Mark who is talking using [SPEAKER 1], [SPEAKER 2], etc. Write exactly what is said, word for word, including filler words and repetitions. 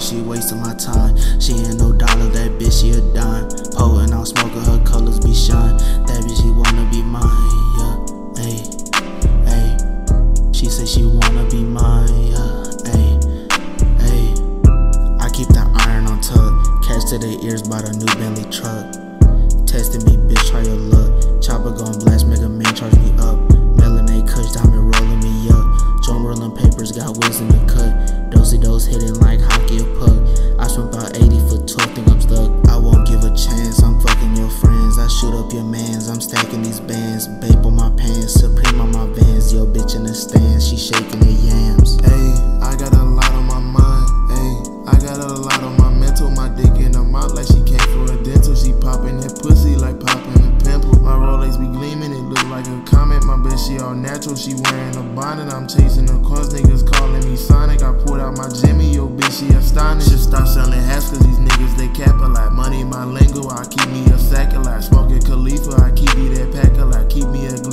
[SPEAKER 1] she wasting my time. She ain't no dollar, that bitch, she a dime. Poetin' out smoking, her colors be shine. That bitch, she wanna be mine, yeah. Ayy, ayy. She say she wanna be mine, yeah. Ayy, ayy. I keep that iron on tuck. Catch to the ears by the new Bentley truck. Testing me, bitch, try your luck. Chopper gon' blast, make a man charge me up. Melanate kush, diamond rolling me up. Joint rolling papers, got wheels in the cut. Dosey dose hitting like hockey or puck. I swim about eighty foot tall, think I'm stuck. I won't give a chance, I'm fucking your friends. I shoot up your mans, I'm stacking these bands. Babe on my pants, Supreme on my Vans. Yo bitch in the stands, she shaking the yams.
[SPEAKER 2] Ayy, I got a lot on my mind. Ayy, I got a lot on my mental. My dick in her mouth like she came for a dental. She popping that pussy like popping a pimple. My Rolex be gleaming, it look like a comet. My bitch, she all natural, she wearing a bonnet. I'm chasing the cars, niggas calling me Sonic. I pulled out my Jimmy, yo bitch, she astonished. Should stop selling hats cause these niggas, they cap a lot. Money my lingo, I keep me a sack a lot. Smoking Khalifa, I keep me that pack a lot. Keep me a